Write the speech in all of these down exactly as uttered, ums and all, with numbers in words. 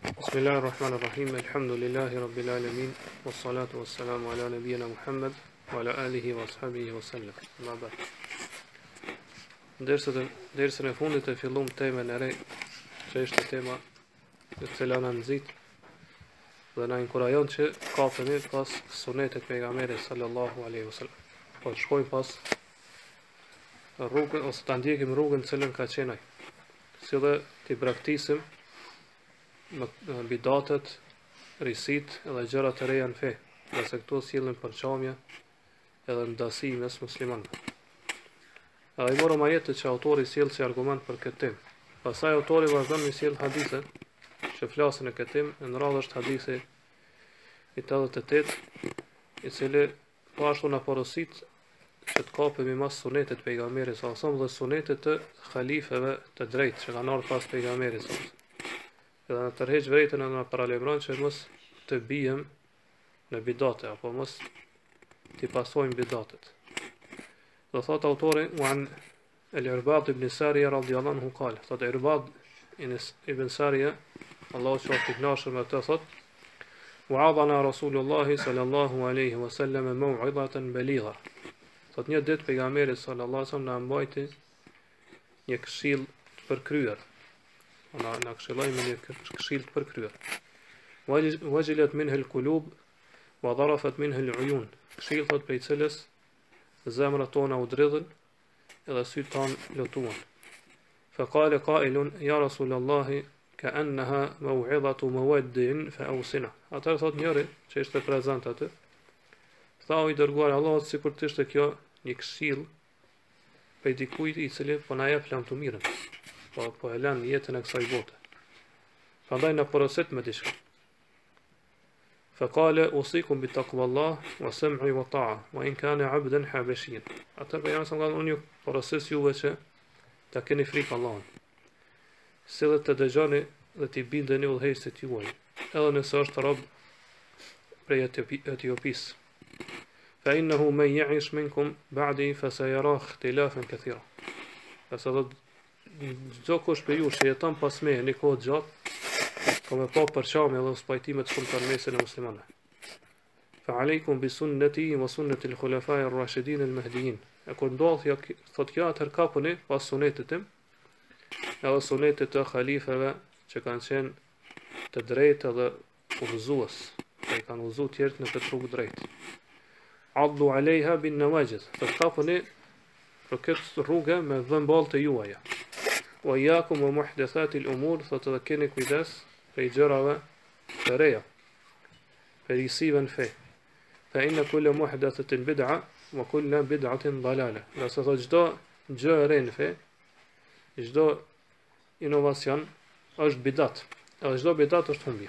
Bismillahirrahmanirrahim. Alhamdulillahi rabbil alamin. Wassalatu wassalamu ala nabiyyina Muhammad wa ala alihi wa ashabihi wa sallam. Ma ba'd. Dersën dersën e fundit e fillum temën e re, që është tema e cila na nxit dhe na inkurajon që kapemi pas sunetit pejgamberit sallallahu alaihi wasallam. Po të shkojmë pas rrugën ose ta ndjekim rrugën cilën ka qenë ai. Si dhe të praktisim bidatet, risit edhe gjërat e reja në fe, dhe se këto sjellin përqamje edhe ndasi mes muslimanëve. Edhe i morëm ajetet që autori sjell si argument për këtë temë. Pastaj autori vazhdon me sjell hadithe që flasin e këtë temë, në radhë është hadithi i tetëdhjetë e tetë, i cili po ashtu na porosit që të kapemi mas sunetit pejgamberit sa sa dhe sunetit të khalifeve të drejtë që kanë ardhur pas pejgamberit sa. Edhe në tërheq vërejtën e në paralajmëron që mos të bijem në bidate, apo mos të pasojmë bidatet. Dhe thot autori, uan el-Irbad ibn Sariya radhiyallahu anhu qal, thot Irbad ibn Sariya, Allahu qoftë i kënaqur me të, thot: "Wa'adhana Rasulullahi sallallahu alaihi wasallam maw'idatan baligha." Thot një ditë pejgamberi sallallahu alaihi wasallam na mbajti një këshill të përkryer. Ona na këshilloi me një këshill të përkryer. Wajilat minha al-qulub wa dharafat minha al-uyun. Këshill thot prej cilës zemrat tona u dridhen edhe sytë tanë lutuan. Fa qala qailun ya Rasulullah ka'annaha maw'idatu mawaddin fa awsina. Atë thot njëri që ishte prezant aty, tha o i dërguar Allahut, sikur të ishte kjo një këshill prej dikujt i cili po na jep lam të mirën, po po e lën jetën e kësaj bote. Prandaj na porosit me diçka. Fa qala usikum bi taqwallah wa sam'i wa ta'a wa in kana 'abdan habashiyyan. Atë po jam sa unë ju porosis juve që ta keni frikë Allahut. Si dhe të dëgjoni dhe t'i bindeni udhëheqësit juaj, edhe nëse është rob prej Etiopisë. Fa innahu man ya'ish minkum ba'di fa sayara ikhtilafan kathira. Pse do çdo kush për ju që jeton pas me në kohë gjatë, ka me pa përçarje dhe spajtime të shumta në mesin e muslimanëve. Fa alaykum bi sunnati wa sunnati al-khulafa'i ar-rashidin al-mahdiyyin. E kur ndodh ja thot kjo atëherë kapuni pas sunetit tim, edhe sunetit të khalifeve që kanë qenë të drejtë dhe udhëzues, që kanë udhëzuar tjerët në këtë rrugë drejtë. Addu alejha bin nawajid. Të kapuni për këtë rrugë me dhëmballët e juaja. Wa yakum wa muhdathati al-umur, thotë të keni kujdes për gjërave të reja, për risive në fe. Fa inna kulla muhdathatin bid'a wa kulla bid'atin dalala. Nëse thotë çdo gjë e re në fe, çdo inovacion është bidat, edhe çdo bidat është humbje.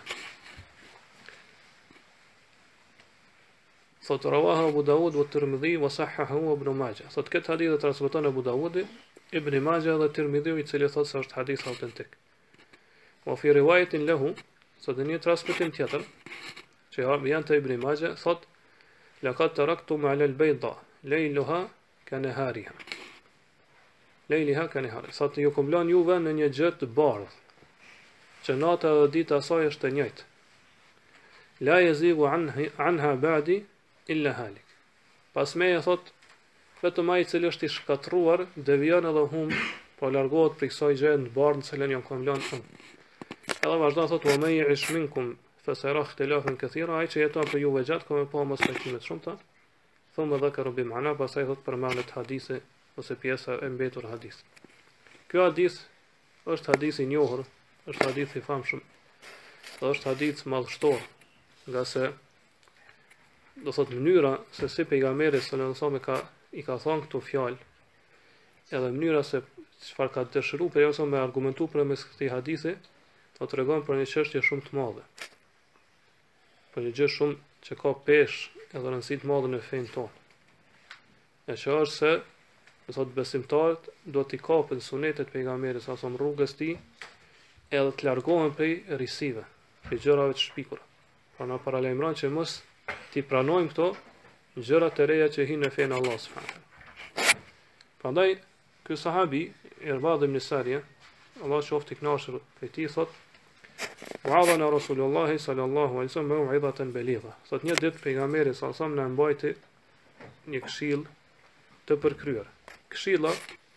Thot rawaha Abu Dawud wa Tirmidhi wa sahhahu Ibn Majah. Thot këtë hadith e transmeton Abu Dawudi, Ibn Majah dhe Tirmidhiu, i cili thot se është hadith autentik. Wa fi riwayatin lahu, thot në një transmetim tjetër që janë të Ibn Majah, thot laqad taraktum 'ala al-bayda laylaha ka nahariha. Lejliha ka nahari. Thot ju kam lënë juve në një gjë të bardhë, që nata dhe dita e saj është e njëjtë. La yazigu anha ba'di illa halik. Pas meje thot, vetëm ai i cili është i shkatruar, devion edhe hum, po largohet prej kësaj gjëje të bardhë në cilën jam kam lënë unë. Edhe vazhdon thot, wa may ya'ish minkum fa sayara ikhtilafan kathira, ai që jeton për juve gjatë ka me pa mos pajtime të shumta. Thumma dhakaru bi ma'na, pastaj thot përmendet hadithi ose pjesa e mbetur hadith. Kjo hadith është hadith i njohur, është hadith i famshëm, dhe është hadith madhështor, nga se do thot mënyra se si pejgamberi sallallahu alaihi wasallam ka i ka thënë këto fjalë, edhe mënyra se çfarë ka dëshiruar pejgamberi me argumentu për mes këtij hadithi, do tregon për një çështje shumë të madhe. Për një gjë shumë që ka peshë edhe rëndësi të madhe në fenë tonë. E që është se do thot besimtarët do t'i kapin sunetet pejgamberit sa som rrugës tij, edhe të largohen prej risive, prej gjërave të shpikura. Pra na paralajmëron që mos t'i pranojmë këto gjërat e reja që hinë në fenë Allah subhanahu. Prandaj ky sahabi Irbad ibn Sariya, Allah qoftë i kënaqur prej tij, thot Wa'adhana Rasulullahi sallallahu alaihi wasallam mau'izatan baligha. Sot një ditë pejgamberi sallallahu alaihi wasallam na mbajti një këshill të përkryer. Këshilla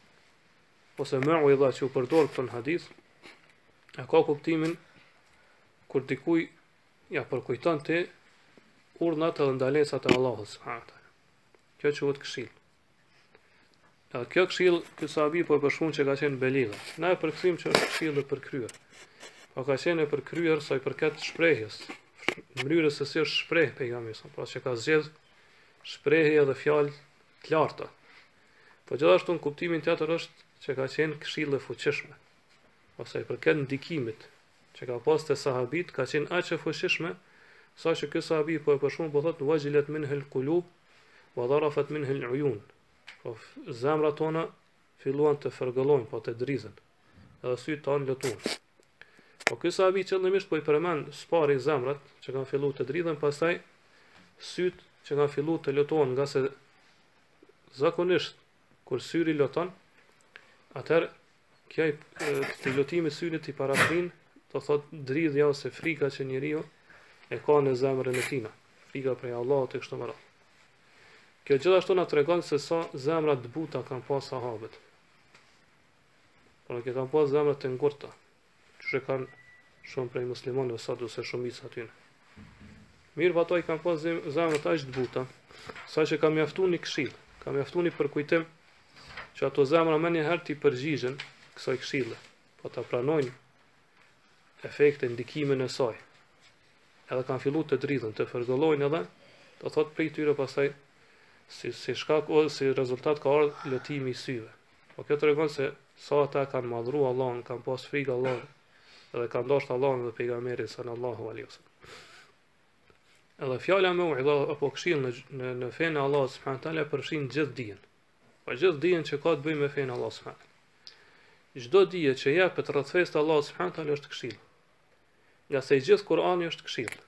ose mau'iza që u përdor këtë hadith e ka kuptimin kur dikuj ja përkujton ti urdhnat dhe ndalesat e Allahut subhanahu wa taala. Kjo quhet këshill. Edhe kjo këshill ky sahabi po e përshkruan që ka qenë beligha. Na e përkthim që është këshill e përkryer. Po ka qenë e përkryer sa i përket shprehjes, mënyrës se si është shpreh pejgamberi, pra që ka zgjedh shprehje dhe fjalë të larta. Po gjithashtu në kuptimin tjetër është që ka qenë këshill e fuqishme, ose i përket ndikimit që ka pas te sahabit, ka qenë aq e fuqishme sa që ky sahabi po e përshkruan po thotë wajilat minhal qulub wa dharafat minhal uyun. Po zemrat tona filluan të fërgëllojnë, po të drizën, edhe sytë tonë lëtuan. Po ky sahabi qëllimisht po i përmend spari zemrat që kanë filluar të dridhen, pastaj sytë që kanë filluar të lëtohen, nga se zakonisht kur syri lëton, atëherë kjo këtë lëtimi syrit i paraprin, do thot dridhja ose frika që njeriu e ka në zemrën e tij, frika prej Allahut e kështu me radhë. Kjo gjithashtu na tregon se sa zemra të buta kanë pas sahabët. Por që kanë pas zemra të ngurta, që kanë shumë prej muslimanëve sot ose shumica aty. Mirë, po ato i kanë pas zemra aq të buta, saqë ka mjaftuar një këshill, ka mjaftuar një përkujtim që ato zemra më një herë të përgjigjen kësaj këshille, po ta pranojnë efektin, ndikimin e saj. Edhe kanë filluar të dridhen, të fërgëllojnë edhe, do thotë prej tyre pastaj si si shkak ose si rezultat ka ardhur lëtimi i syve. Po kjo tregon se sa ata kanë madhruar Allahun, kanë pas frikë Allahut, edhe kanë dashur Allahun dhe pejgamberin sallallahu alaihi wasallam. Edhe fjala mau'iza apo këshill në në, në fenë e Allahut subhanahu taala përfshin gjithë dijen. Po gjithë dijen që ka të bëjë me fenë e Allahut subhanahu. Çdo dije që jepet rreth fesë të Allahut subhanahu taala është këshill. Nga se i gjithë Kur'ani është këshill.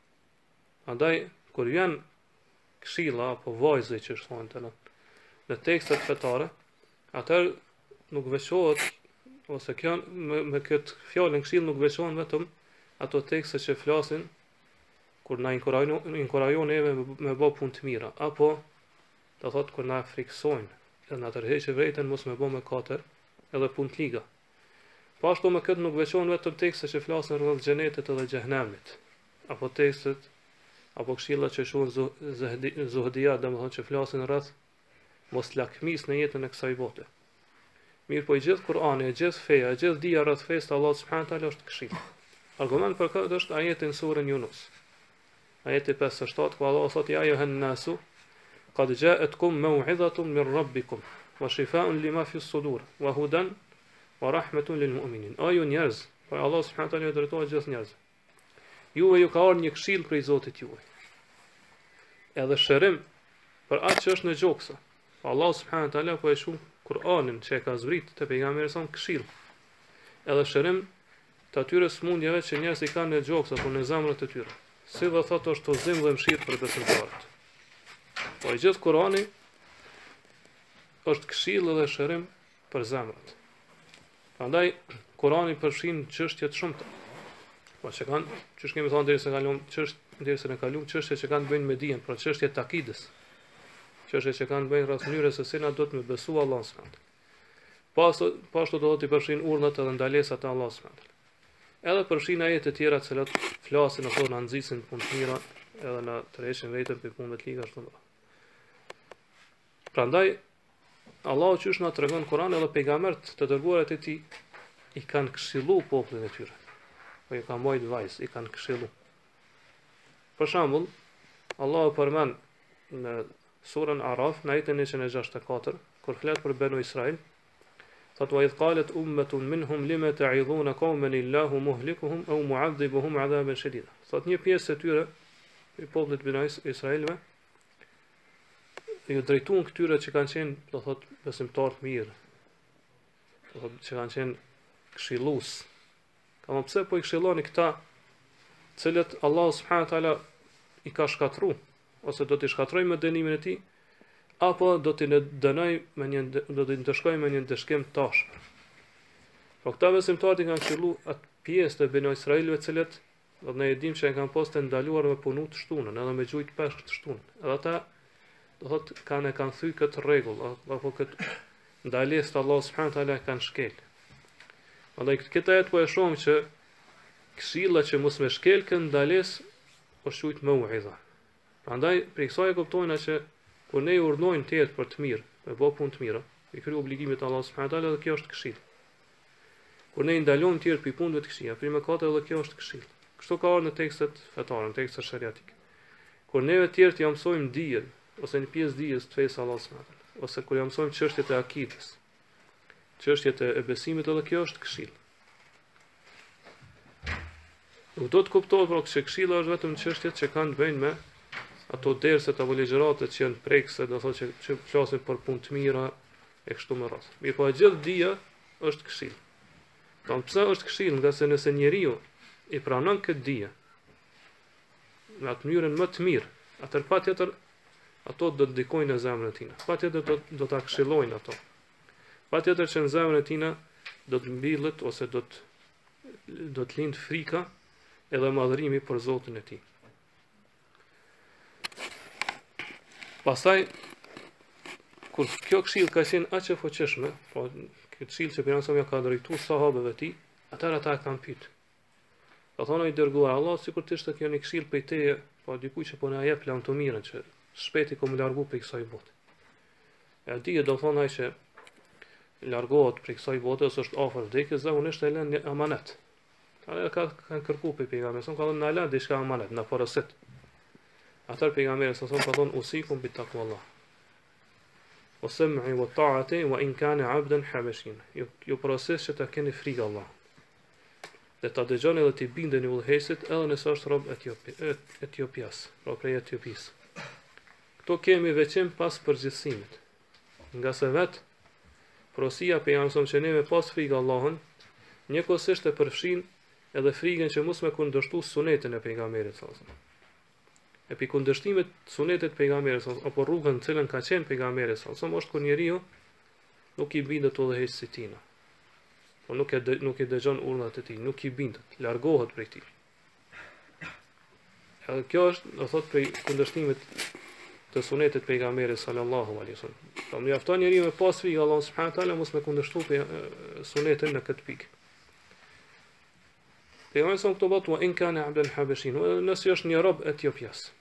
Andaj kur janë këshilla apo vajzë që thonë të në, në tekstet fetare, atëherë nuk veçohet, ose kjo, me, me këtë fjalën këshill nuk veçohen vetëm ato tekste që flasin kur na inkurajon neve me, me bë punë të mira, apo do thotë kur na friksojnë, edhe na tërheqë vërejtën mos me bë mëkate edhe punë të liga. Po ashtu me këtë nuk veçohen vetëm tekste që flasin rreth xhenetit edhe xhehenamit, apo tekstet apo këshilla që shohin zuhdia, domethënë që flasin rreth mos lakmis në jetën e kësaj bote. Mirë, po i gjithë Kur'ani, i gjithë feja, i gjithë dija rreth fesë të Allahut subhanahu taala është këshill. Argument për këtë është ajeti në surën Yunus. Ajeti pesëdhjetë e shtatë, ku Allahu thotë ja ayuhan nasu qad ja'atkum maw'izatun min rabbikum wa shifaa'un lima fi as-sudur wa hudan wa rahmatun lil mu'minin. O ju njerëz, po Allahu subhanahu taala drejtohet gjithë njerëzve. Juve ju ka ardhur një këshill prej Zotit juaj. Edhe shërim për atë që është në gjoksa. Allah subhanahu taala po e shum Kur'anin që e ka zbrit te pejgamberi son këshill. Edhe shërim të atyre smundjeve që njerëzit kanë në gjoksa apo në zemrat e tyre. Si do thotë është udhëzim dhe mëshirë për besimtarët. Po i gjithë Kur'ani është këshill dhe shërim për zemrat. Prandaj Kur'ani përfshin çështje të shumta. Po që kanë, çështë kemi thënë derisa kalon çështë derisa ne kalon çështje që kanë të bëjnë me dijen, pra çështje të akidës. Çështje që kanë të bëjnë rreth mënyrës se si na do të me besu Allahun subhanahu. Pas po ashtu do të përfshin urdhat edhe ndalesat e Allahut subhanahu. Edhe përfshin ajete të tjera të cilat flasin apo na nxisin punë të mira, edhe na tërheqin vetëm për punëve të liga ashtu. Prandaj Allahu qysh na tregon Kur'an edhe pejgambert të dërguarit e tij i kanë këshilluar popullin e tyre. Po i kanë mojt vajzë, i kanë këshillu. Për shembull, Allahu përmend në surën Araf, në ajetin njëqind e gjashtëdhjetë e katër, kur flet për Banu Israil, thotë wa idh qalet ummatun minhum lima ta'idhuna qauman illahu muhlikuhum aw mu'adhibuhum 'adaban shadida. Thotë një pjesë e tyre, i popullit Banu Israilve, ju drejtuan këtyre që kanë qenë, do thotë, besimtar të mirë. Do thotë që kanë qenë këshillues. Ama pse po i këshilloni këta, cilët Allah subhanahu taala i ka shkatru, ose do t'i shkatroj me dënimin e tij, apo do t'i dënoj me një do t'i ndëshkoj me një ndëshkim të tashme. Po këta besimtarët i kanë këshilluar atë pjesë të Beno Israilëve, cilët do ne e dim që e kanë pas të ndaluar me punu të shtunën, edhe me gjujt peshk të shtunën. Edhe ata do thot kanë e kanë thyr këtë rregull, apo këtë ndalesë të Allahu subhanahu taala kanë shkel. Prandaj këtë ajet po e shohim që këshilla që mos me shkel këtë ndalesë është quajtur mau'iza. Prandaj për kësaj e kuptojna që kur ne urdhnojmë të jetë për të mirë, me bë punë të mira, i kry obligimet të Allahu subhanahu taala, dhe kjo është këshill. Kur ne ndalojmë të jetë për punëve të këqija, për mëkate, edhe kjo është këshill. Kështu ka ardhur në tekstet fetare, në tekstet shariatike. Kur neve të tjerë të mësojmë dijen, ose një pjesë dijes të fesë Allahu subhanahu taala, ose kur jam mësojmë çështjet e akidës, çështjet e besimit, edhe kjo është këshill. Nuk do të kuptohet pra që këshilla është vetëm çështjet që kanë të bëjnë me ato derset apo ligjëratat që janë prekse, do thotë që, që flasin për punë të mira e kështu me radhë. Mirë, po e gjithë dija është këshill. Don pse është këshill? Nga se nëse njeriu i pranon këtë dije në atë mënyrën më të mirë, atëherë patjetër ato do të ndikojnë në zemrën e tij. Patjetër do do ta këshillojnë ato. Patjetër që në zemrën e tij do të mbillet ose do të do të lind frika edhe madhërimi për Zotin e tij. Pastaj kur kjo këshill ka qenë aq e fuqishme, po këtë këshill që pejgamberi ka drejtuar sahabëve të tij, atëherë ata kanë pyet. Ka thonë i dërguar Allah, sikur të ishte kjo një këshill prej teje, po dikuj që po na jep plan të mirën që shpejt i kom largu prej kësaj bote. E di do thonë ai që largohet prej kësaj bote ose është afër vdekjes, zakonisht e lën një amanet. Ai ka kanë kërkuar pe pejgamberin, son ka thonë na la diçka amanet, na porosit. Atar pejgamberi son ka thonë usikum bi taqwallah. Wa sam'i wa ta'ati wa in kana 'abdan habashin. Ju ju porosis që ta keni frikë Allah. Dhe ta dëgjoni dhe t'i bindeni udhëheqësit edhe nëse është rob Etiopi, Etiopias, pra prej Etiopisë. Këto kemi veçim pas përgjithësimit. Nga se vetë porosia pejgamberit që ne me pas frikë Allahun, njëkohësisht e përfshin edhe frikën që mos me kundërshtu sunetin e pejgamberit sallallahu alajhi wasallam. E pi kundërshtimit sunetit pejgamberit apo rrugën në cilën ka qenë pejgamberi sallallahu alajhi wasallam është kur njeriu nuk i bindet udhëheqësit tina. Po nuk e nuk i dëgjon urdhat e tij, nuk i bindet, largohet prej tij. Edhe kjo është, do thotë, prej kundërshtimit të sunetit pejgamberit sallallahu alaihi wasallam. Po mjafton njeriu me pas frikë Allahut subhanahu taala mos me kundërshtu pe sunetin në këtë pikë. Pejgamberi son këto botë in kana 'abdan habashin, nëse është një rob Etiopias.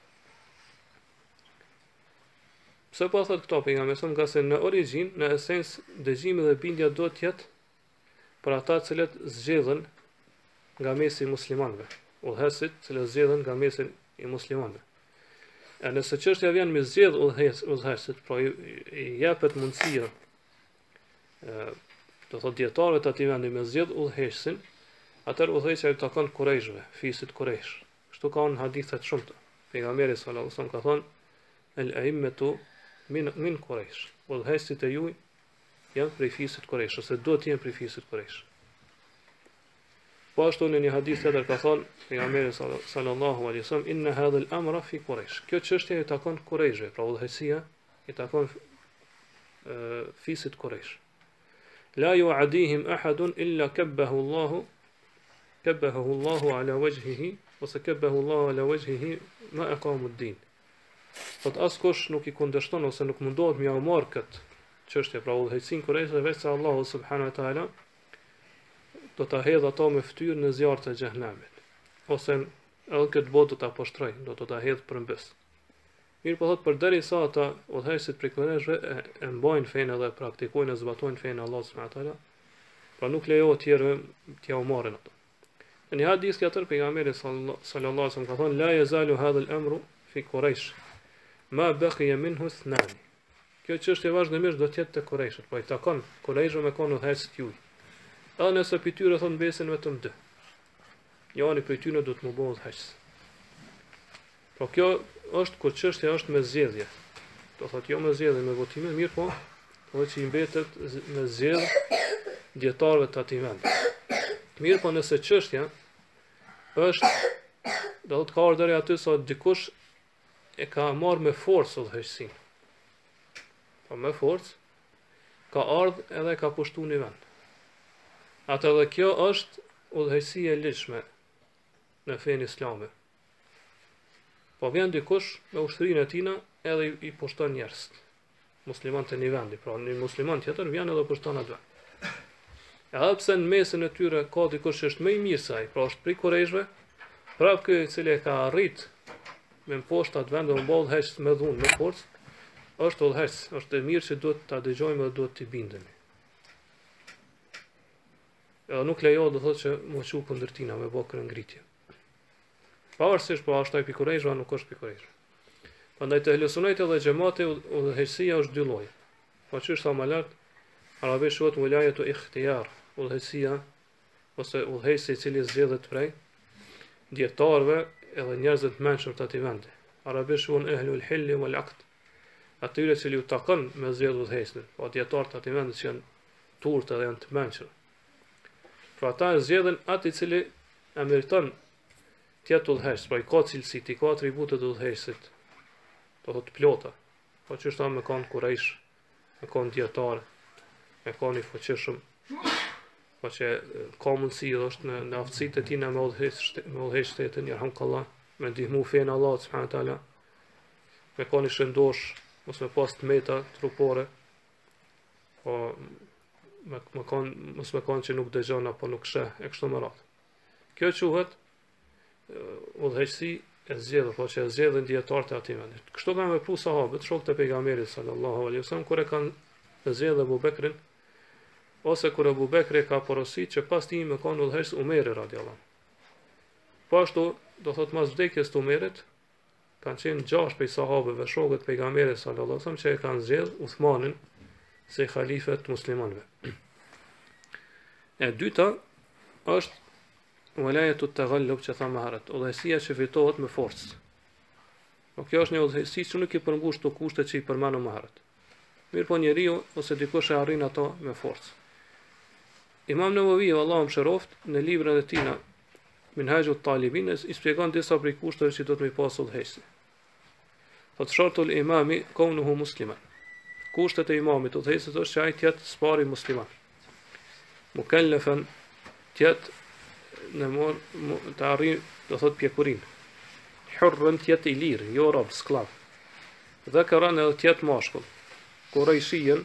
Pse po thotë këto pejgamberi son, nga se në origjinë, në esencë, dëgjimi dhe bindja do të jetë për ata cilët zgjedhen nga mesi i muslimanëve, udhëheqësit cilët zgjedhen nga mesi i muslimanëve. E nëse çështja vjen me zgjedh udhëheqësit, pra i, i jepet mundësia, ë, do thotë dietarëve të atij vendi me zgjedh udhëheqësin, atëherë udhëheqja i takon Kurejshëve, fisit Kurejsh. Kështu ka në hadithe të shumta. Pejgamberi sallallahu alajhi wasallam ka thonë: "El-a'immatu min min Kurejsh." Udhëheqësit e juaj janë prej fisit Kurejsh, ose do të jenë prej fisit Kurejsh. Po ashtu në një hadith tjetër ka thonë pejgamberi sallallahu alaihi wasallam: "Inna hadha al-amra fi Quraysh." Kjo çështje i takon Kurejshëve, pra udhëheqësia i takon uh, fisit Kurejsh. La yu'adihim ahadun illa kabbahu Allahu kabbahu Allahu ala wajhihi, ose kabbahu Allahu ala wajhihi ma aqamu ad-din. Sot askush nuk i kundërshton ose nuk mundohet me ia marr këtë çështje, pra udhëheqësinë Kurejshëve, veç se Allahu subhanahu wa taala do ta hedh ato me fytyrë në zjarr të xhehenamit, ose edhe këtë botë do ta poshtroj, do të ta hedh përmbys. Mirë po thot, përderisa ata udhëheqësit prej Kurejshëve e, e mbajnë fenë dhe praktikojnë e zbatojnë fenë e Allahut subhanahu wa taala, pra nuk lejohet tjerëve t'ia marrin ato. Në një hadith tjetër pejgamberi sallallahu alaihi wasallam ka thonë: "La yazalu hadha al-amru fi Quraysh ma baqiya minhu ithnan." Kjo çështje vazhdimisht do të jetë te Kurejshët, po i takon Kurejshëve me konë udhëheqësit juaj. Edhe nëse për tyre thonë besin vetëm dy, jani për tyre do të më bëhet udhëheqës. Po kjo është kur çështja është me zgjedhje. Do thotë jo me zgjedhje, me votime, mirë po, po që i mbetet me zgjedhje dietarëve të atij vendi. Mirë po nëse çështja është, do të ka ardhur deri aty sa dikush e ka marrë me forcë udhëheqësinë. Po me forcë ka ardhur edhe ka pushtuar në vend. Atë edhe kjo është udhëheqësia e ligjshme në fenë islame. Po vjen dikush me ushtrinë e tina edhe i, i pushton njerëz. Muslimanët e një vendi, pra një musliman tjetër vjen edhe pushton atë vend. Edhe pse në mesin e tyre ka dikush që është më i mirë se ai, pra është prej Kurejshve, prap ky i cili ka arrit me poshtë atë vend dhe mball heq me dhunë, me forcë, është udhëheq, është e mirë që duhet ta dëgjojmë dhe duhet t'i bindemi. Edhe nuk lejohet të thotë që mu qu kundër tina me bë kërëngritje. Pavarësisht po ashtu ai pi Kurejshve nuk është pi Kurejshve. Prandaj te Ehlusunnet edhe xhamati udhëheqësia është dy lloje. Po çështë tha më lart, arabisht quhet wilayatu ikhtiyar, udhëheqësia ose udhëheqësi i cili zgjedhet prej dietarëve edhe njerëzve të mençur të atij vendi. Arabisht quhen ehlul hill wal aqd. Atyre që u takon me zgjedhë udhëheqësin, po dietarët të atij vendi që janë turtë dhe janë të mençur. Pra ata e zgjedhin atë i cili e meriton të jetë udhëheqës, pra i ka cilësitë, i ka atributet e udhëheqësit, do thotë plota. Po që është ta me kanë Kurejsh, me kanë dietar, me kanë i fuqishëm, po që ka mundësi dhe është në, në aftësitë e tina me udhëheq shtetin, yarhamkallah, me ndihmu fenë Allah subhanahu wa taala, me kanë i shëndosh, mos me pas të meta trupore, po me, me kanë, mos me kanë që nuk dëgjon apo nuk sheh e kështu me radhë. Kjo quhet udhëheqësi e zgjedhur, po që e zgjedhin dietarët e atij vendi. Kështu kanë vepruar sahabët, shokët e pejgamberit sallallahu alaihi wasallam, kur e kanë zgjedhur Abu Bekrin, ose kur Abu Bekri ka porositur që pas tij me kanë udhëheqës Umeri radhiyallahu anhu. Po ashtu, do thot mas vdekjes të Umerit, kanë qenë gjashtë prej sahabëve, shokët e pejgamberit sallallahu alaihi wasallam, që e kanë zgjedhur Uthmanin si halifet muslimanëve. E dyta është wilayatu at-taghallub që thamë herët, udhëheqësia që fitohet me forcë. Po kjo është një udhëheqësi që nuk i përmbush të kushtet që i përmendëm më herët. Mirë po njeriu ose dikush e arrin ato me forcë. Imam Nevavi, Allahu mëshiroft, në librin e tij Minhajut Talibin i shpjegon disa prej kushteve që do të më pas udhëheqësi. Thot shartul imami kaunuhu musliman. Kushtet e imamit udhëheqësit është që ai të jetë spari musliman. Mukallafan të jetë në mor të arrijë, do thot pjekurin. Hurrën të jetë i lirë, jo rob, sklav. Dhakaran edhe të jetë mashkull. Kurejshien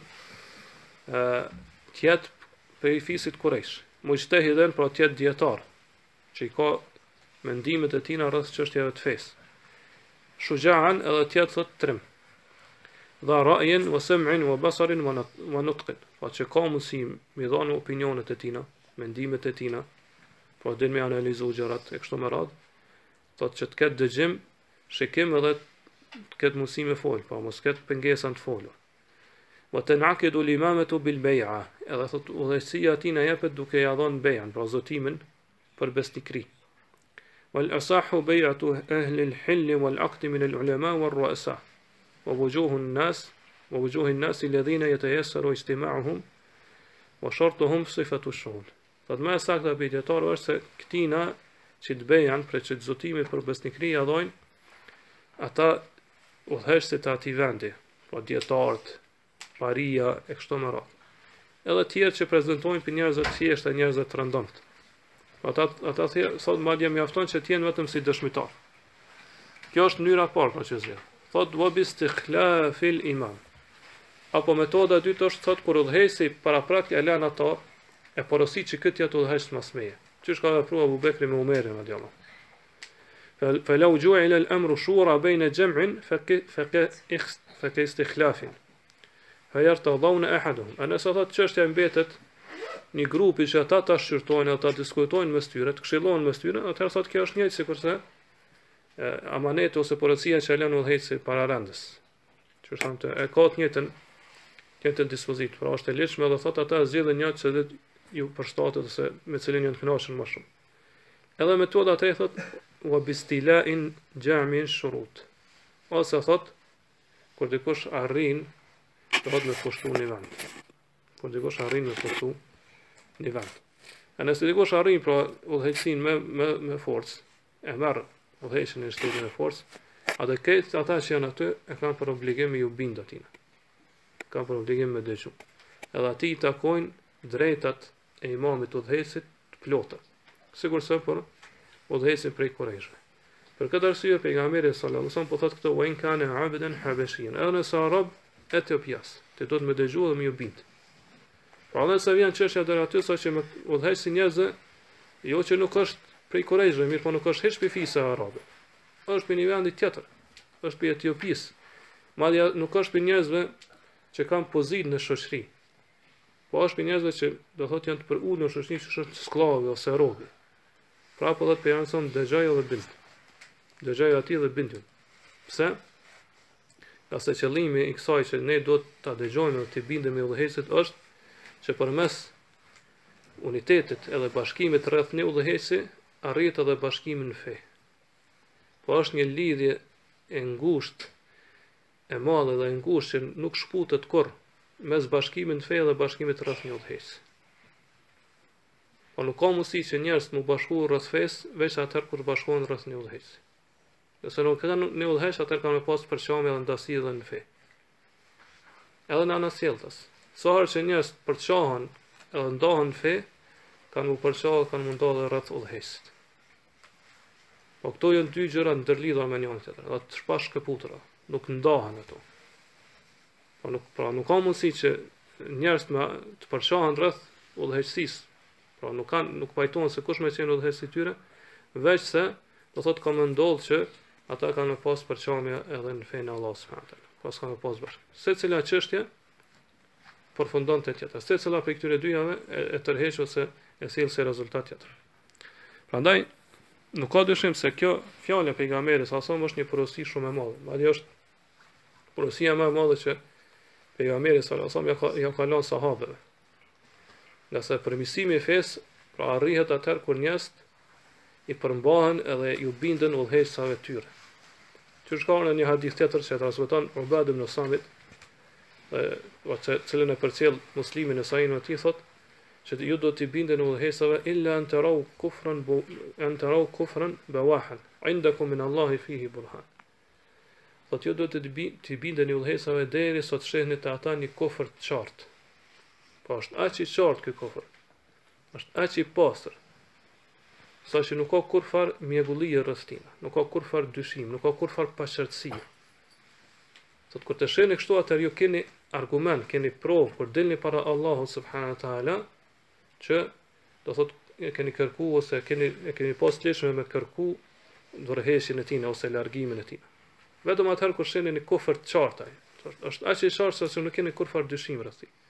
të jetë prej fisit Kurejsh. Mujtahidën pra të jetë dietar, që i ka mendimet e tina rreth çështjeve të fesë. Shuja'an edhe të jetë thot trim. Dha ra'yin wa sam'in wa basarin wa nutqin. Pa që ka mundësi mi dhanë opinionet e tina, mendimet e tina, po din me analizu gjërat e kështu me radhë, thot që të ketë dëgjim, shikim edhe të ketë mundësi me folë, po mos ketë pengesën të folur. Wa tan'aqidu al-imamatu bil bay'a, edhe thot udhëheqësia e tina jepet duke ia dhënë bejën, pra zotimin për besnikri. Wal asahu bay'atu ahli al-hill wal 'aqd min al-ulama wal ru'asa. Wa wujuhu an-nas wa wujuhu an-nas alladhina yatayassaru ijtima'uhum wa shartuhum sifatu ash-shuhud. Thot më saktë për dietarë është se këtina që të bejan për që të zotimi për besnikri ja dhojnë ata udhëheqësit e atij vendi, po dietarët, paria e kështu me radhë. Edhe tjerë që prezantojnë për njerëzve të thjeshtë, njerëzve të rëndomt. Ata ata thjesht sot madje mjafton që të jenë vetëm si dëshmitar. Kjo është mënyra e parë për që zgjedh. Thot wa bi istikhlafil imam. Apo metoda e dytë është thot kur udhëheqësi paraprak e lën ato e porosit që këtë jetë udhëheqës mas meje. Qysh ka vepruar Abu Bekri me Umerin radhiyallahu anhu. Fa law ju'ila al-amru shura bayna jam'in fa fa ka istikhlafin. Fa yartadawna ahaduhum. Ana sa thot çështja mbetet një grupi që ata ta shqyrtojnë, ata diskutojnë mes tyre, të këshillojnë mes tyre, atëherë thot kjo është njëjtë sikurse amaneti ose porosia që lën udhëheqësi para rendës. Që thonë e ka të njëjtën të njëjtën dispozit, pra është e lehtëshme edhe thot ata zgjidhin një që ju përshtatet ose me cilin janë të kënaqur më shumë. Edhe metoda e thot wa bistila'in jami'in shurut. Ose thot kur dikush arrin do të më kushtu një vend. Kur dikush arrin me kushtu një vend. A nëse dikush arrin pra udhëheqësinë me me me forcë, e merr udhëheqjen në shtetin e forcë, atë këtë ata që janë aty e kanë për obligim me ju bind atina. Kanë për obligim me dëgju. Edhe ati i takojnë drejtat e imamit udhëheqësit të plota. sigurisht për udhëheqjen prej Kurajshëve. Për këtë arsye pejgamberi sallallahu alajhi wasallam po thotë këto wa in kana abdan habashiyan, edhe nëse arab etiopias, ti do të më dëgjoj dhe më ju bind. Pra edhe se vjen çështja deri aty sa që më udhëheq si njerëz, jo që nuk është prej Kurajshëve, mirë po nuk është hiç pifisa arabe. Është për një vendi tjetër, është për Etiopisë. Madje nuk është për njerëzve që kanë pozitë në shoqëri. Po është për njerëzve që do thotë janë të përulur në shoqëri, që është sklavë ose robi. Pra po thotë pejgamberi dëgjoj dhe bind. Dëgjoj atij dhe bindju. Pse? Qase qëllimi i kësaj që ne do ta dëgjojmë dhe të bindemi udhëheqësit është që përmes unitetit edhe bashkimit rreth një udhëheqësi arrit edhe bashkimin në fe. Po është një lidhje e ngushtë, e madhe dhe e ngushtë që nuk shputet kurrë mes bashkimit në fe dhe bashkimit rreth një udhëheqësi. Po nuk ka mundësi që njerëz të mu bashkohen rreth fesë veç atëherë kur bashkohen rreth një udhëheqësi. Nëse nuk kanë një udhëheqës, atëherë kanë me pas përçarje dhe ndasi dhe në fe. Edhe në anën sjelljes. Sa herë që njerëz përçohen edhe ndahen në fe, kanë mu përçarë, kanë mu ndohet rreth udhëheqësit. Po këto janë dy gjëra ndërlidhura me njërin tjetrin, edhe të shpashkëputura, nuk ndahen ato. Po nuk pra nuk ka mundësi që njerëz të përçohen rreth udhëheqësisë. Pra nuk kanë nuk pajtohen se kush më qenë udhëheqësi i tyre, veç se do thotë ka më ndodhur që ata kanë me pas përçarje edhe në fenë Allah subhanahu wa taala. Pas kanë me pas bashkë. Secila çështje përfundon te tjetra. Secila prej këtyre dyjave e, e tërheq ose e sjell si rezultat tjetër. Prandaj nuk ka dyshim se kjo fjalë e pejgamberit sa son është një porosi shumë e madhe. Madje është porosia më e madhe që pejgamberi sallallahu alajhi wasallam ja ka lënë sahabëve. Nëse përmirësimi i fesë pra arrihet atëherë kur njerëz i përmbahen edhe ju bindën udhëheqësave tyre. Që shka në një hadith tjetër që e transmeton Ubad ibn Samit, që cilën e përcjell Muslimi në Sahihun e tij thotë që ju do t'i binden udhëheqësave illa an taraw kufran an taraw kufran bawahan indakum min Allahi fihi burhan. Thotë ju do t'i bindeni udhëheqësave derisa të shihni te ata një kufër të qartë. Po është aq i qartë ky kufër. Është aq i pastër. Sa që nuk ka kur far mjegullie rreth tij, nuk ka kur far dyshim, nuk ka kur far paqartësie. Sot kur të shihni kështu atëherë ju keni argument, keni provë kur dilni para Allahut subhanahu wa taala që do thotë keni kërku ose keni e keni pas lëshme me kërku dorëheqjen e tij ose largimin e tij. Vetëm atëherë kur shihni një kufër të qartë, është aq i qartë sa që nuk keni kur far dyshim rreth tij.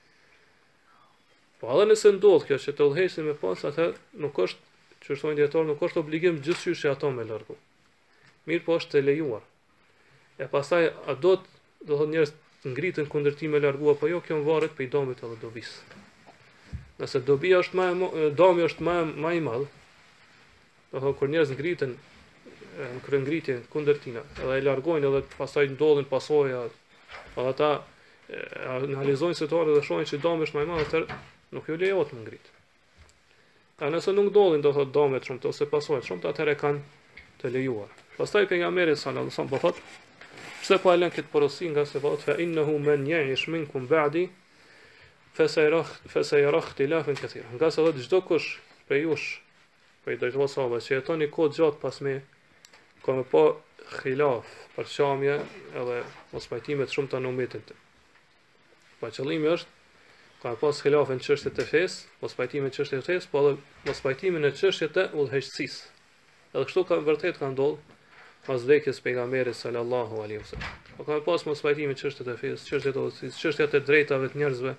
Po edhe nëse ndodh kjo që të udhëheqësin me pas, atëherë nuk është që thonë dietar nuk është obligim gjithçysh që ato me largu. Mirë po është e lejuar. E pastaj a do të do thonë njerëz ngritën kundër tij me largu apo jo, kjo varet prej domit edhe dobis. Nëse dobia është më e domi është më më i madh, do thonë kur njerëz ngritën në kryengritje kundër tij, edhe e largojnë edhe pastaj ndodhin pasoja, edhe ata analizojnë situatë dhe shohin që domi është më i madh, atëherë nuk ju lejohet të ngritë. A nëse nuk ndodhin do thotë domet shumë ose pasojat shumë, atëherë kanë të lejuar. Pastaj pejgamberi sallallahu alajhi wasallam po thotë, pse po e lën këtë porosi nga se thotë fa innahu man ya'ish minkum ba'di fa sayara fa sayara ikhtilafan katira. Nga se thotë çdo kush prej jush, prej dojtë sahabëve që jeton një kohë gjatë pas me ka me pa khilaf, përçamje edhe mos pajtime të shumta në umetin tim. Pa qëllimi është ka pas khilafën në çështjet e fesë, mos pajtimin në çështjet e fesë, po edhe mos pajtimin në çështjet e udhëheqësisë. Edhe kështu ka vërtet ka ndodhur pas vdekjes pejgamberit sallallahu alaihi wasallam. Po ka pas mos pajtimin në çështjet e fesë, çështjet e udhëheqësisë, çështjet e drejtave të njerëzve.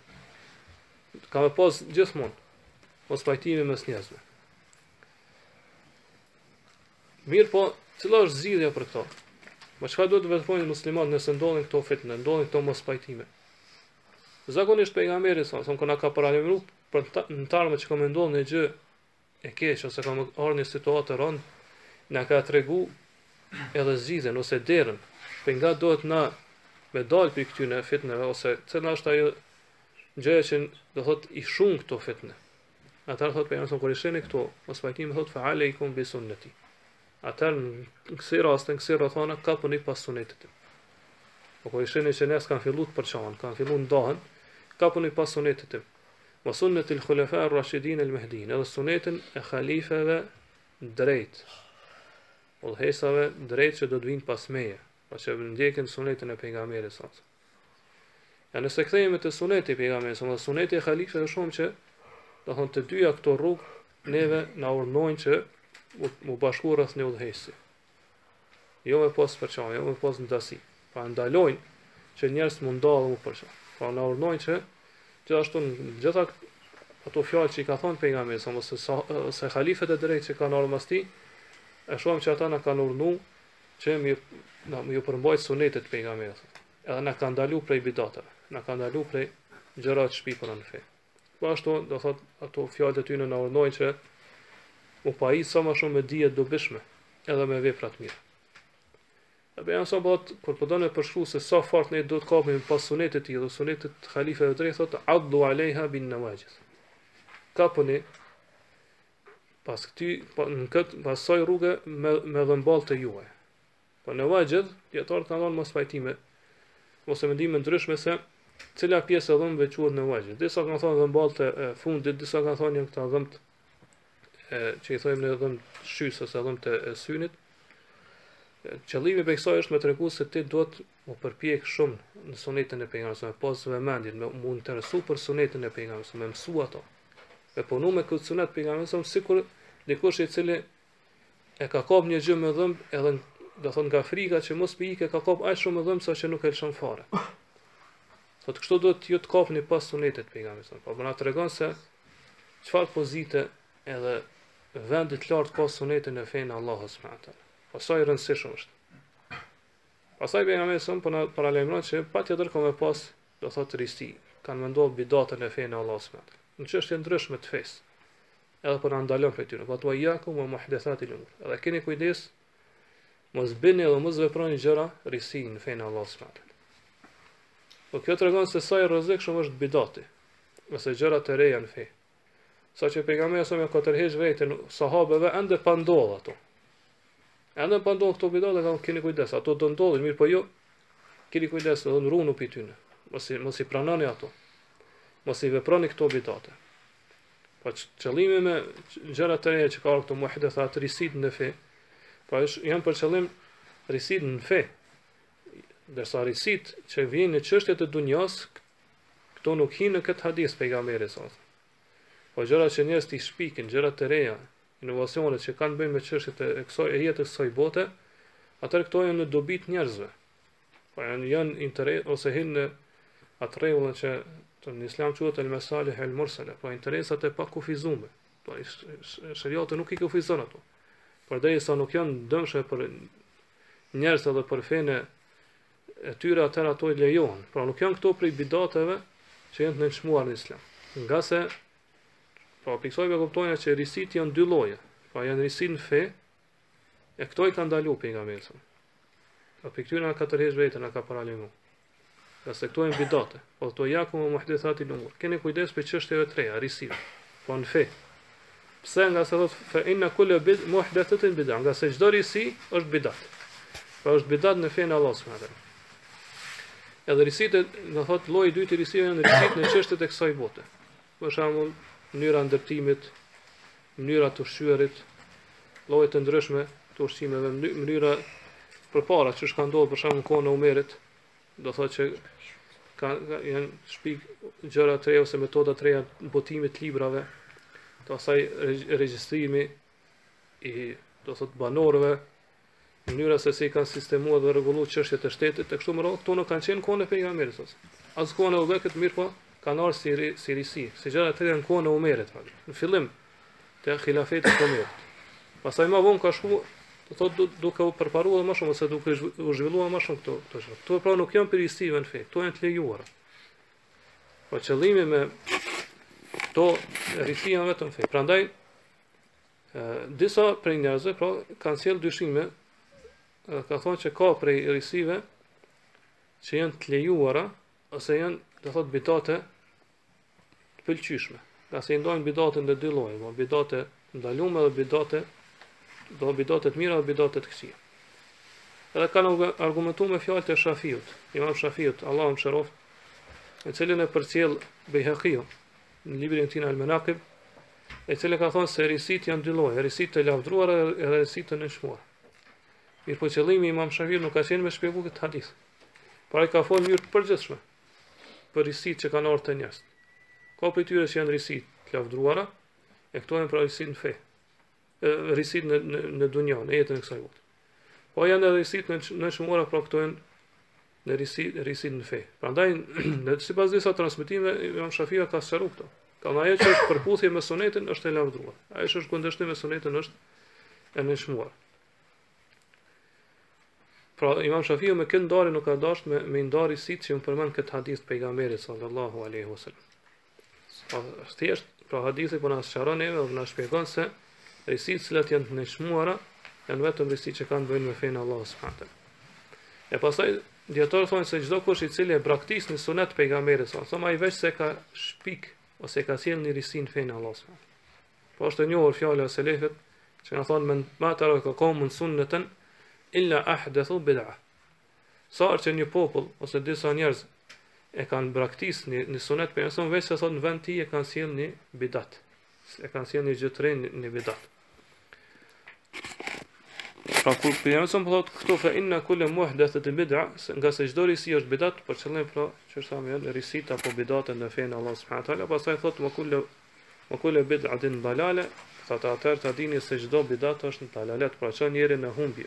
Ka pas gjithmonë mos pajtimi mes njerëzve. Mirë po, cila është zgjidhja për këto? Ma çka duhet të veprojnë muslimanët nëse ndodhin këto fitnë, ndodhin këto mos pajtime? Zakonisht pejgamberi sa son kona ka paralajmëruar për në tarme që ka menduar në gjë e keq ose ka ardhur në situatë rënd, na ka tregu edhe zgjidhjen ose derën. Për nga duhet na me dal për këtyre fitnave ose cila është ajo gjë që do thotë i shun këto fitne. Ata thotë pejgamberi kur i shënë këto, mos pajtimi thotë fa aleikum bi sunnati. Ata në kësi rast, në kësi rrethana kapuni pas sunetit tim. Po kur i shënë që nes kanë filluar të përçohen, kanë filluar ndahen, kapuni pas sunetit tim. wa sunnet il khulafa ar-rashidin al-mahdin, edhe sunetin e khalifeve drejt, udhëhesave drejt që do të vinë pas meje, pa që ndjekin sunetin e pejgamberit sa. Ja nëse kthehemi te suneti i pejgamberit, sa suneti e khalifeve është shumë që do thonë të dyja këto rrugë neve na urnojnë që mu bashku rreth një udhëhesi. Jo me pas përçam, jo me pas ndasi. Pa ndalojnë që njerëz mund ndallen më përçam. Pa na urnojnë që gjithashtu gjitha ato fjalë që i ka thënë pejgamberi, sa mos se halifet e drejtë që kanë ardhur pas tij, e shohim që ata na kanë urdhëruar që mi na mi përmbajt sunetet e pejgamberit. Edhe na kanë ndaluar prej bidatave, na kanë ndaluar prej gjërave të shpifura në fe. Po ashtu do thot ato fjalët e tyre na urdhënojnë që u pajis sa më shumë me dije dobishme, edhe me vepra të mira. Dhe janë sa bot, kur po donë të përshkruaj se sa fort ne do të kapim pas sunetit të tij dhe sunetit të halifeve të drejtë, thotë addu alejha bin nawajid. Kapuni pas këty, në këtë pasoj rrugë me me dhëmballët e juaj. Po nawajid, dietar kanë dhënë mos pajtime, ose mendime ndryshme se cila pjesë e dhëmbëve quhet nawajid. Disa kanë thënë dhëmballët e fundit, disa kanë thënë janë këta dhëmbt e që i thojmë ne dhëmbt shys ose dhëmbt e synit. Qëllimi për kësaj është me tregu se ti duhet u përpjek shumë në sunetin e pejgamberit, me pas vëmendje, me u interesu për sunetin e pejgamberit, me mësu ato. Me punu me këtë sunet pejgamberit, sikur dikush i cili e ka kap një gjë me dhëmb, edhe do thon nga frika që mos pi ikë ka kap aq shumë me dhëmb sa që nuk e lëshon fare. Sot kështu do të ju të kapni pas sunetit të pejgamberit. Po më na tregon se çfarë pozite edhe vendi të lartë ka sunetin e fenë Allahut subhanahu wa taala. Pasaj rëndësishëm është. Pasaj pejgamberi son po na paralajmëron se patjetër ka me pas, do thotë risi, kanë menduar bidatën e fenë Allahut subhanahu wa taala. Në çështje ndryshme të fesë. Edhe po na ndalon prej tyre. Fatwa yakum wa muhdathatil umur. Edhe keni kujdes, mos bëni edhe mos veproni gjëra risi në fenë Allahut subhanahu wa taala. Po kjo tregon se sa i rrezikshëm është bidati, ose gjëra të reja në fe. Saqë pejgamberi son me katërheq veten sahabeve ende pa ndodh ato. Ende pa ndodh këto bidate, ka keni kujdes, ato do ndodhin, mirë po jo, keni kujdes, do ndrunu pi tyne, mos i, mos i pranoni ato, mos i veproni këto bidate. Po qëllimi me gjëra të reja që ka këto muhdathat risit në fe, po janë për qëllim risit në fe, ndërsa risit që vijnë në çështjet e dunjas, këto nuk hinë në këtë hadith pejgamberit sa. Po gjëra që njerëzit i shpikin, gjëra të reja, inovacionet që kanë bëjnë me çështjet e kësaj e jetës së kësaj bote, atëherë këto janë në dobi të njerëzve. Po janë janë interes ose hinë në atë rregullën që në Islam quhet el-masalih el-mursala, po interesat e pakufizuara. Po shariati nuk i kufizon ato. Përderisa nuk janë dëmshme për njerëz edhe për fenë e tyre, atëherë ato i lejohen. Pra nuk janë këto prej bidateve që janë të nënçmuar në Islam. Nga se po piksojve kuptojnë që risit janë dy lloje. Pa janë risit në fe, e këto i ka ndalu pejgamberi. Po piktyra na katërheq vetën na ka paralajmëruar. Nga se këto janë bidate. Po to yakum muhdathatil umur. Keni kujdes për çështjeve të reja, risit. Po në fe. Pse nga se thot fa inna kullu bid muhdathatin bid'a. Nga se çdo risi është bidat. Po është bidat në fenë Allahut subhanahu wa taala. Edhe risitet, do thot lloji i dytë i risive janë risit në çështjet e kësaj bote. Për shembull, mënyra ndërtimit, mënyra të ushqyerit, lloje të ndryshme të ushqimeve, mënyra përpara që kanë ndodhur për shembull në kohën e Umerit, do thotë që kanë janë shpik gjëra të reja ose metoda të reja në botimit të librave, të asaj regjistrimi i do thotë banorëve, mënyra se si kanë sistemuar dhe rregulluar çështjet e shtetit, e kështu me radhë, këto nuk kanë qenë kohën e pejgamberit. As kohën e Ubekrit mirë po kanë ardhur si si risi, si gjëra të reja në kohën e Umerit, në fillim të khilafetit të Umerit. Pastaj më vonë ka shku, do thotë duke u përparuar më shumë ose duke u zhvilluar më shumë këto këto gjëra. Këto pra nuk janë perisive në fe, këto janë të lejuara. Po qëllimi me këto risi janë vetëm fe. Prandaj disa prej njerëzve pra kanë sjell dyshime, ka thonë që ka prej risive që janë të lejuara ose janë, do thotë, bidate të pëlqyeshme. Nga se i ndojnë bidatën në dy lloje, po bidate ndaluara dhe bidate do bidate të mira dhe bidate të këqija. Edhe kanë argumentuar me fjalët e Shafiut, Imam Shafiut, Allahu mëshiroft, e cilin e përcjell Bejhaqiu, në librin e tij Al-Manaqib, e cila ka thonë se risit janë dy lloje, risit të lavdruara edhe risit të nënshmuara. Mirë po qëllimi i Imam Shafiu nuk ka qenë me shpjegu këtë hadith. Por ai ka folë mirë të përgjithshme për risit që kanë ardhur te njerëzit. Ka për tyre që janë risit të lavdruara, e këto janë pra risit në fe. E, risit në në, në dunja, në jetën e kësaj bote. Po janë edhe risit në nënshmuara, pra këto janë në risit, risit në fe. Prandaj, sipas disa transmetime, Imam Shafiu ka sqaruar këto. Ka ajo që është përputhje me sunetin është e lavdruar. Ajo që është kundërshtim me sunetin është e nënshmuar. Pra Imam Shafiu me këtë ndarje nuk ka dashur me me ndarë risit që u përmend këtë hadith pejgamberit sallallahu alaihi wasallam. Thjesht, pra hadithi po na sqaron neve dhe na shpjegon se risit që janë të nënshmuara janë vetëm risit që kanë bëjnë me fenë Allah subhanahu wa taala. E pastaj dietar thonë se çdo kush i cili e braktis në sunet pejgamberit sallallahu alaihi wasallam, ai veç se ka shpik ose ka sjell një risin fenë Allah subhanahu wa taala. Po është e njohur fjala e selefit që kanë thonë men ma taraka qaumun sunnatan illa ahdathu bid'ah. Sa që një popull ose disa njerëz e kanë braktis një, një sunet për nësëm, veç se thot në vend ti e kanë sjell një bidat. E kanë sjell një gjë të re, një, një bidat. Pra kur për nësëm po thot këto fa inna kulle muhdathat bid'a, nga se çdo risi është bidat, për qëllim pra që është thamë janë risit apo bidatën në fenë Allah subhanahu wa taala, pastaj thot wa kulle wa kulle bid'atin dalale, thot atëherë ta dini se çdo bidat është në dalalet, pra çon njerin në humbje.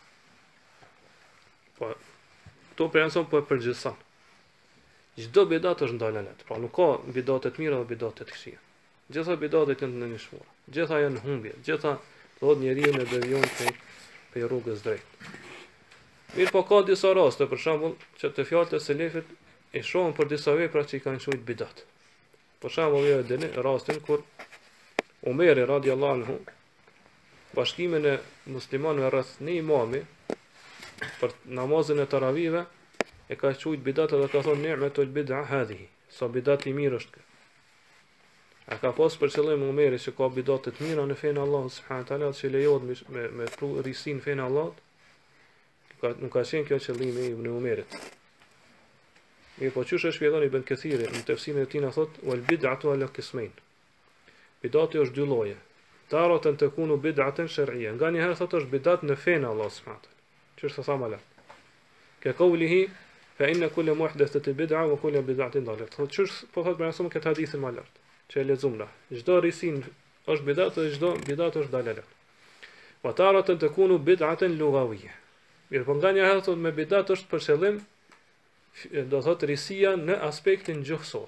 Po këto për nësëm po e përgjithëson. Çdo bidat është ndalalet. Pra nuk ka bidate të mira dhe bidate të këqija. Gjitha bidatet janë në nënshmuar. Gjitha janë humbje. Gjitha thotë njeriu në devion prej prej rrugës drejt. Mirë po ka disa raste, për shembull, që të fjalët e selefit e shohin për disa vepra që i kanë quajtur bidat. Për shembull, jo e dini rastin kur Omeri radiallahu anhu bashkimin e muslimanëve rreth një imami për namazin e taravive e ka quajt bidat dhe ka thonë ni'matul bid'a hadhihi, sa bidat i mirë është. A ka pas për qëllim Omeri që ka bidat të mira në fenë Allah subhanahu wa taala që lejohet me me, me pru risin fenë Allah, ka, nuk ka qenë kjo qëllimi i Ibn Omerit. Mirë po çush e shpjegon Ibn Kathiri në tefsirin e tij na thot wal bid'atu ala qismain. Bidati është dy lloje. Taratan takunu bid'atan shar'iyya. Nga një herë thot është bidat në fenë Allah subhanahu wa taala. Ç'është thamë ala. Ka qawlihi fa inna kulla muhdathatin bid'a wa kulla bid'atin dalalah. Thotë ç'është po thot për asum këtë hadithin më lart, që e lexuamna. Çdo risin është bidat dhe çdo bidat është dalalah. Wa taratan takunu bid'atan lughawiyya. Mirë, po nga një herë thot me bidat është për qëllim do thot risia në aspektin gjuhësor.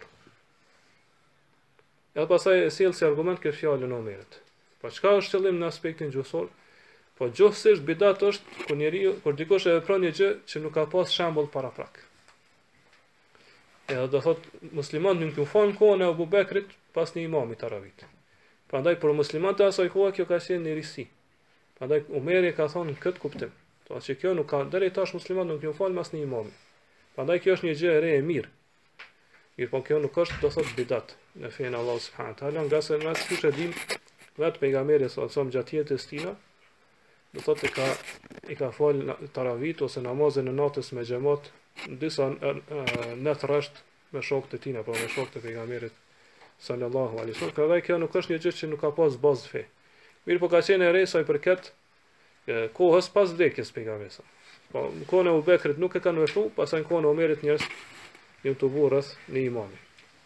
Edhe pastaj e sjell si argument këtë fjalën e Omerit. Po çka është qëllim në aspektin gjuhësor? Po gjuhësisht bidat është kur njeriu, kur dikush e vepron një gjë që nuk ka pas shembull paraprak. Edhe do thot muslimanët nuk u fon kohën e Abu Bekrit pas një imamit taravit. Prandaj për muslimanët e asaj kohe kjo ka qenë një risi. Prandaj Omeri ka thonë në këtë kuptim. Do që kjo nuk ka deri tash muslimanët nuk u fal mas një imami. Prandaj kjo është një gjë e re e mirë. Mirë, po kjo nuk është do thot bidat në fenë Allah subhanahu wa taala, nga se nëse kush e din vetë pejgamberi sa sa gjatë jetës së tij, do thotë ka i ka fal taravit ose namazin e natës me xhamat disa në rresht me shokët e tij apo me shokët e pejgamberit sallallahu alaihi wasallam. Ka kjo nuk është një gjë që nuk ka pas bazë fe. Mirë, po ka qenë e re sa i përket kohës pas vdekjes pejgamberit. Po në kohën e Abu Bekrit nuk e kanë vepruar, pastaj në kohën e Omerit njerëz janë të burrës në imam.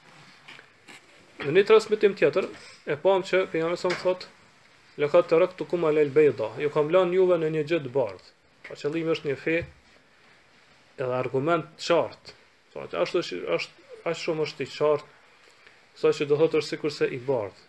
Në një transmetim tjetër e pam që pejgamberi sa thotë laqad taraktukum ala al-bayda, ju kam lënë juve në një gjë të bardhë. Pa qëllimi është një fe edhe argument të qartë. Thotë ashtu është është aq shumë është i qartë, sa që do thotë është sikurse i bardhë.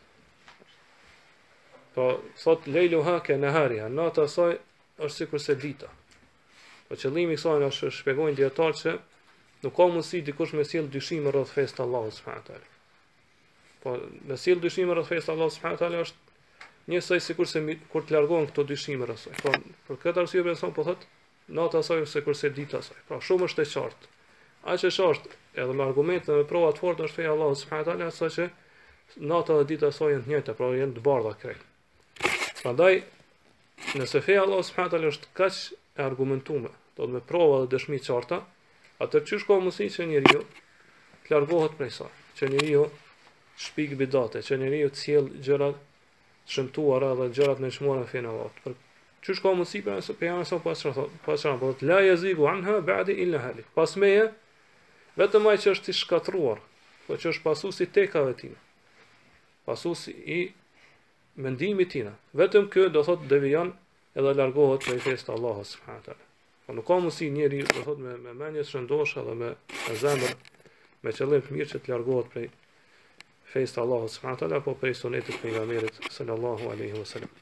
Po thotë leiluha ka nahariha, nata e saj është sikurse dita. Po qëllimi i kësaj është shpjegojnë dietar që nuk ka mundësi dikush me sjell dyshim rreth fesë të Allahut subhanahu wa taala. Po me sjell dyshim rreth fesë të Allahut subhanahu wa taala është njësoj sikurse kur të largohen këto dyshime rreth saj. Po për këtë arsye person po thotë nata e saj sikurse dita e saj. Pra shumë është e qartë. Aq e qartë edhe me argumente me prova të forta është feja e Allahut subhanahu wa taala, saqë nata dhe dita e saj janë të njëjta, pra janë të bardha krejt. Prandaj nëse feja e Allahut subhanahu wa taala është kaq e argumentuar, do të me prova dhe dëshmi të qarta, atë çysh ka mundësi që njeriu të largohet prej saj, që njeriu shpik bidate, që njeriu të sjell gjëra shëmtuara dhe gjërat në çmuara në fenë Allahut. Për çish ka mundësi për se pejgamberi sa pas thot, pas thot, po la yazigu anha ba'di illa halik. Pas meje vetëm ai që është i shkatruar, po që është pasuesi i tekave tina. Pasuesi i mendimit tina. Vetëm ky do thot devijon edhe largohet prej fesë të Allahut subhanahu wa taala. Po nuk ka mundësi njeriu do thot me me mendje shëndosha dhe me, me zemër me qëllim të mirë që të largohet prej fesë të Allahut subhanahu wa taala apo prej sunetit të pejgamberit sallallahu alaihi wasallam.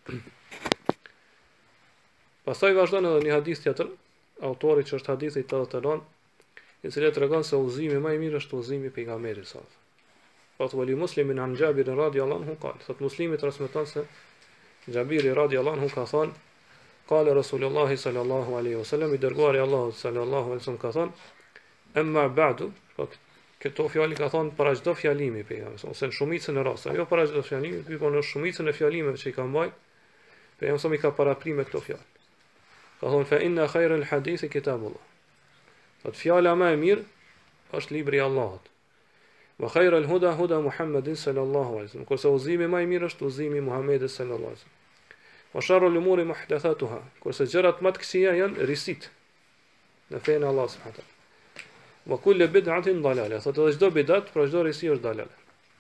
Pastaj vazhdon edhe një hadith tjetër, autori që është hadithi tetëdhjetë e nëntë, i cili tregon se udhëzimi më i mirë është udhëzimi i pejgamberit sa. Qoftë wali muslimin an Jabir radhiyallahu anhu qal, thot muslimi transmeton se Jabiri radhiyallahu anhu ka thënë, qala Rasulullah sallallahu alaihi wasallam, i dërguari i Allahut sallallahu alaihi wasallam ka thënë, amma ba'du, këto fjalë ka thënë para çdo fjalimi pejgamberit, ose në shumicën e rasteve, jo para çdo fjalimi, por në shumicën e fjalimeve që i ka mbajt, pejgamberi ka paraprim me këto fjalë. Ka thonë, fa inna khayra al-hadithi kitabullah. Thot fjala më e mirë është libri i Allahut. Wa khayra al-huda huda Muhammedin sallallahu alaihi wasallam. Kurse udhëzimi më i mirë është udhëzimi i Muhamedit sallallahu alaihi wasallam. Wa sharru al-umuri muhdathatuha. Kurse gjërat më të këqija janë risit në fenë e Allahut subhanahu wa taala. Wa kullu bid'atin dalale. Thot edhe çdo bidat, pra çdo risi është dalale.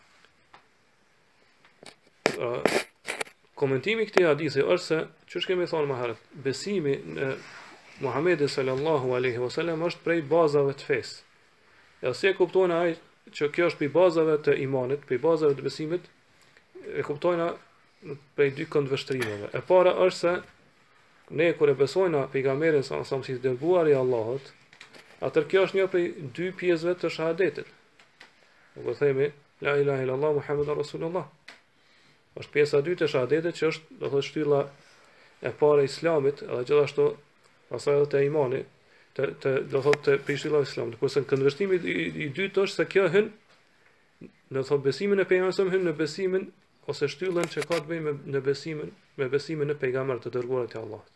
Uh, Komentimi i këtij hadithi është se, çu kemi thonë më herët, besimi në Muhamedit sallallahu alaihi wasallam është prej bazave të fesë. Ja si e kuptojnë ai që kjo është prej bazave të imanit, prej bazave të besimit, e kuptojnë prej dy këndvështrimeve. E para është se ne kur e besojmë pejgamberin sa sa si dërguari i Allahut, atëherë kjo është një prej dy pjesëve të shahadetit. Do të themi la ilaha illallah Muhammedur Rasulullah. Është pjesa e dytë e shahadetit që është do të thotë shtylla e parë e Islamit, edhe gjithashtu pastaj edhe te imani, të të do thotë te pishtylla e Islamit. Kurse këndvështrimi i, i dytë është se kjo hyn në thotë besimin e pejgamberit, hyn në besimin ose shtyllën që ka të bëjë me në besimin, me besimin në pejgamber të dërguarit të Allahut.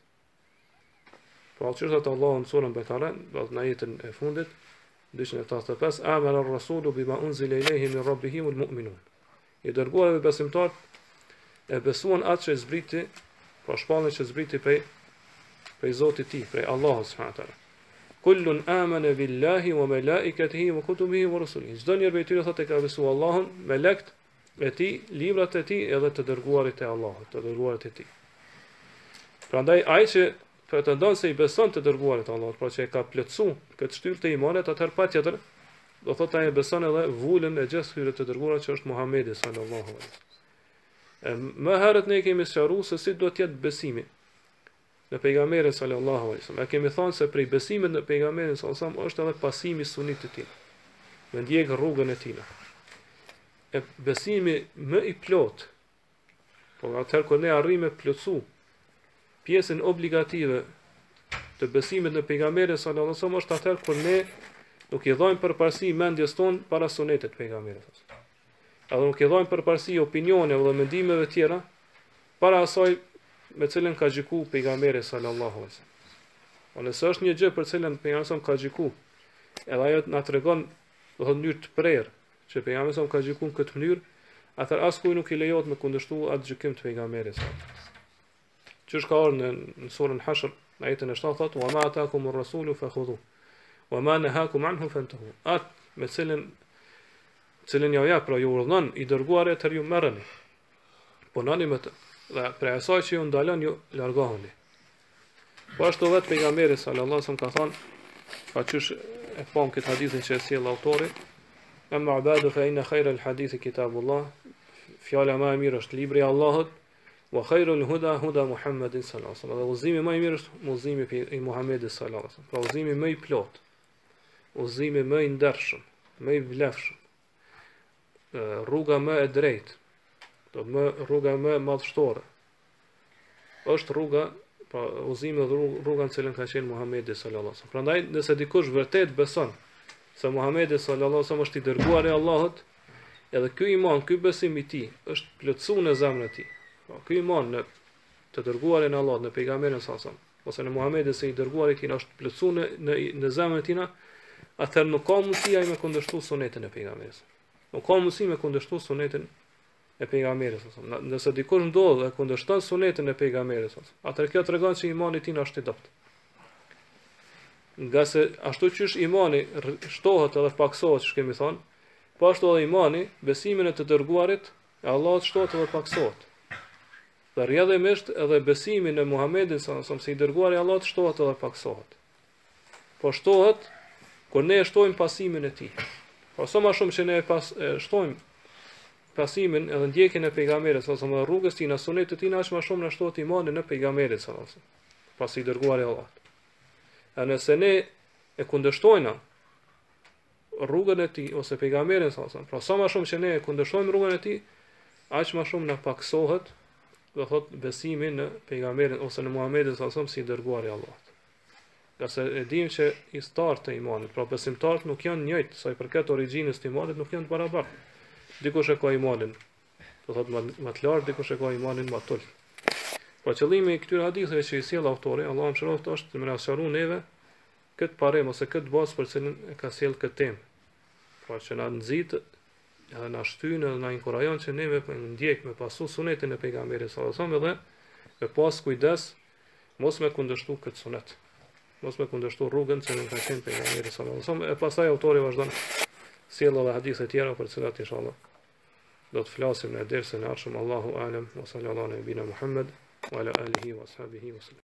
Pra që thot Allahu në surën Bekare, do të në jetën e fundit, dyqin e tetëdhjetë e pesë, amana ar-rasulu bima unzila ilayhi min rabbih wal mu'minun. I dërguar dhe besimtarët e besuan atë që zbriti, pra shpallën që zbriti prej prej Zotit tij, prej Allahut subhanahu wa taala. Kullun amana billahi wa malaikatihi wa kutubihi wa rusulihi. Çdo njeri prej tyre thotë ka besuar Allahun, melekt e tij, librat e tij edhe të dërguarit e Allahut, të dërguarit e tij. Prandaj ai që pretendon se i beson të dërguarit e Allahut, pra që e ka plotësuar këtë shtyllë të imanit, atëherë patjetër do thotë ai beson edhe vulën e gjithë hyrë të dërguarit që është Muhamedi sallallahu alaihi wasallam. Më herët ne kemi sqaruar se si do të jetë besimi në pejgamberin sallallahu alaihi wasallam. Ne kemi thënë se prej besimit në pejgamberin sallallahu alaihi wasallam është edhe pasimi i sunetit të tij. Me ndjek rrugën e tij. E besimi më i plot, po atëherë kur ne arrijmë të plotsu pjesën obligative të besimit në pejgamberin sallallahu alaihi wasallam është atëherë kur ne nuk i dhajmë përparësi mendjes tonë para sunetit të pejgamberit. Edhe nuk i dhajmë përparësi opinioneve dhe mendimeve tjera para asaj me cilën ka xhiku pejgamberi sallallahu alaihi wasallam. Po nëse është një gjë për cilën pejgamberi ka xhiku, edhe ajo na tregon do të mënyrë të prerë që pejgamberi ka xhiku në këtë mënyrë, atëherë askuj nuk i lejohet me kundërshtu atë gjykim të pejgamberit. Çish ka ardhur në, në surën Hashr, në ajetin e shtatë thotë: "Wa ma ataakum ar-rasulu fakhudhu, wa ma nahakum anhu fantahu." Atë me cilën cilën ja jap pra ju urdhon i dërguar të ju merreni. Punoni me të. Dhe prej asaj që ju ndalon ju largohuni. Po ashtu vetë pejgamberi sallallahu alaihi wasallam ka thënë, pa çysh e pam këtë hadithin që e sjell autori, amma ba'du fa inna khayra al-hadithi kitabullah, fjala më e mirë është libri i Allahut, wa khayrul huda huda Muhammedin sallallahu alaihi wasallam. Dhe udhëzimi më i mirë është udhëzimi i Muhamedit sallallahu alaihi wasallam. Pra udhëzimi më i plot, udhëzimi më i ndershëm, më i vlefshëm, rruga më e drejtë, do më rruga më madhështore. Është rruga, pra udhëzimi dhe rruga në cilën ka qenë Muhamedi sallallahu alaihi wasallam. Prandaj nëse dikush vërtet beson se Muhamedi sallallahu alaihi wasallam është i dërguari i Allahut, edhe ky iman, ky besim i tij është plotësuar në zemrën e tij. Po ky iman në të dërguarin e Allahut, në pejgamberin sallallahu alaihi wasallam, ose në Muhamedin se i dërguari i tij është plotësuar në në, në zemrën e tij, atëherë nuk ka mundësi ai me kundërshtu sunetin e pejgamberit. Nuk ka mundësi me kundërshtu sunetin e pejgamberit sallallahu alaihi wasallam. Nëse dikush ndodh e kundërshton sunetin e pejgamberit sallallahu alaihi wasallam, atëherë kjo tregon se imani i tij është i dobët. Nga se ashtu qysh imani shtohet edhe paksohet, që kemi thonë, po ashtu edhe imani, besimin e të dërguarit e Allahut shtohet edhe paksohet. Dhe rrjedhimisht edhe besimin e Muhamedit sallallahu alaihi wasallam si i dërguari i Allahut shtohet edhe paksohet. Po shtohet kur ne e shtojmë pasimin e tij. Po sa më shumë që ne pas e shtojmë pasimin edhe ndjekjen e pejgamberit sallallahu alaihi wasallam, rrugës tij, në sunetin e tij, aq më shumë na shtohet imani në pejgamberin sallallahu alaihi wasallam, pas i dërguari i Allahut. A nëse ne e kundërshtojna rrugën e tij ose pejgamberin sallallahu alaihi wasallam, pra sa më shumë që ne e kundërshtojmë rrugën e tij, aq më shumë na paksohet, do thot, besimi në pejgamberin ose në Muhamedit sallallahu alaihi wasallam si dërguari i Allahut. Qase e dim që i startë të imanit, pra besimtarët nuk janë njëjtë, sa i përket origjinës të imanit nuk janë të barabartë. Dikush e ka imanin, do thot, më të lartë, dikush e ka imanin më të ulët. Po qëllimi i këtyre haditheve që i sjell autori, Allahu më shëroft, është të më na sqarojë neve këtë parim ose këtë bazë për cilën e ka sjell këtë temë. Pra që na nxit, edhe na shtyn, edhe na inkurajon që neve të ndjek me pasu sunetin e pejgamberit sallallahu alaihi wasallam dhe me pas kujdes mos me kundërshtu këtë sunet. Mos me kundërshtu rrugën që nuk ka qenë pejgamberi sallallahu alaihi wasallam. E pastaj autori vazhdon sjell edhe hadithe tjera për cilat inshallah do të flasim në dersën e ardhshëm. Allahu alem, wa sallallahu alaihi wa sallam, wa ala alihi wa ashabihi wa sallam.